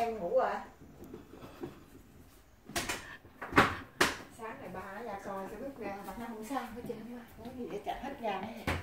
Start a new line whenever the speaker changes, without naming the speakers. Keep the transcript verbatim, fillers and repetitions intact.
em ngủ rồi. Sáng ngày ba nó ra coi cái biết ra mà nó không sao hết trơn á. Nói gì để chặt hết ra nữa.